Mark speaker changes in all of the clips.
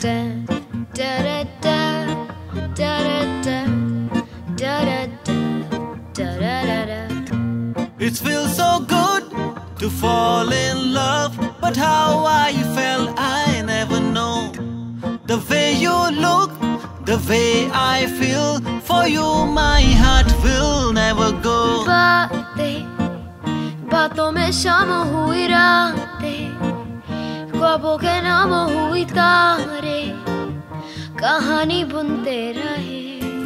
Speaker 1: It feels so good to fall in love, but how I felt I never know. The way you look, the way I feel for you, my heart will never go.
Speaker 2: बातों में शाम हुई रातें, ख्वाबों के नाम हुई तारे, कहानी बुनते रहे।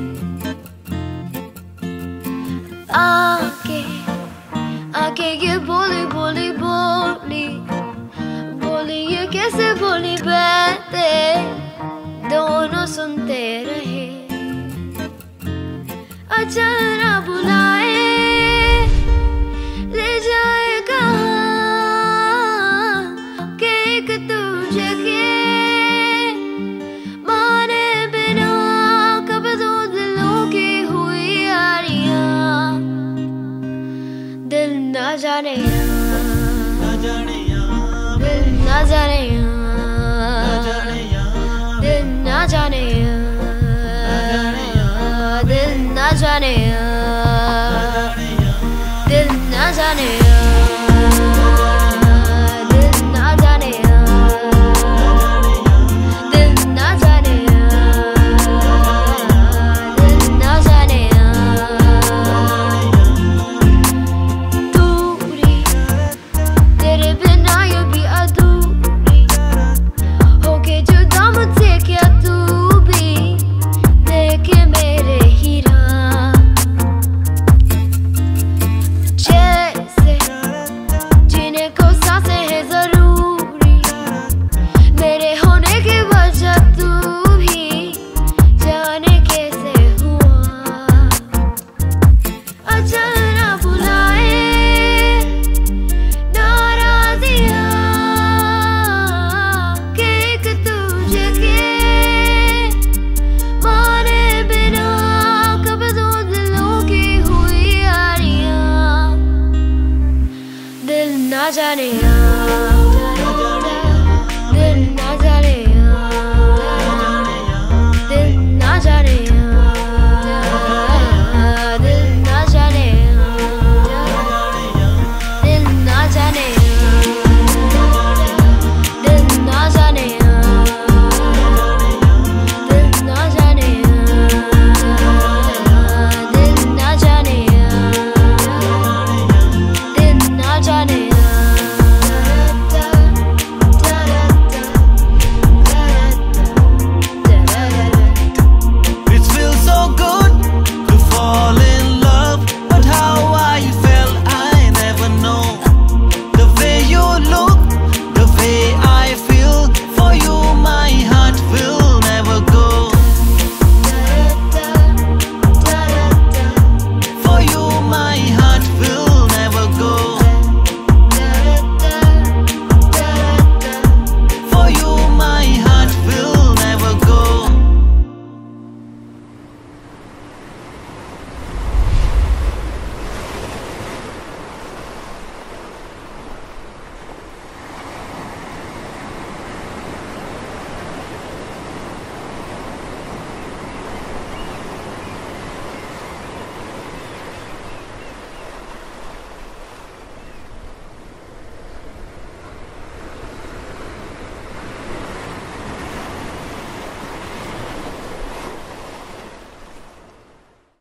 Speaker 2: आके आके ये बोली बोली बोली बोली, ये कैसे बोली बातें, दोनों सुनते रहे। अच्छा ना बुलाए, ले जाए कहाँ के एक तुझे के माने बिना, कब दो दिलों की हुई यारियां, दिल ना जाने दिल ना जाने दिल ना जाने दिल ना जाने दिल ना जाने दिल ना जाने दिल ना जाने दिल ना जाने। दूरी तेरे बिना ये भी अधूरी, होके जुदा मुझसे क्या तू भी, देखे मेरे हीरा जैसे जीने को सांसें है जरूरी, मेरे होने की वजह तू भी जाने कैसे हुआ। अच्छा ना बुलाए नाराजियां के एक तुझे के माने बिना, कब दो दिलों की हुई यारियां, दिल ना जाने